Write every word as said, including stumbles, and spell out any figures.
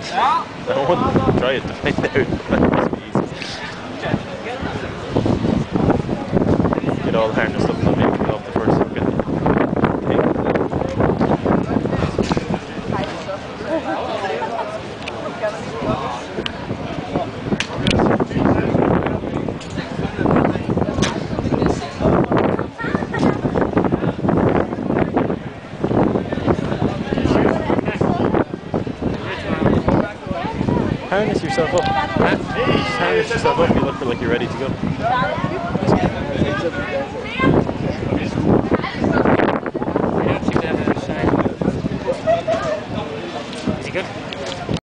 I want to try it to find out. But it's easy. Get all harnessed up and I'll make it off the first second. Harness yourself up. Huh? Harness yourself up, you look like you're ready to go.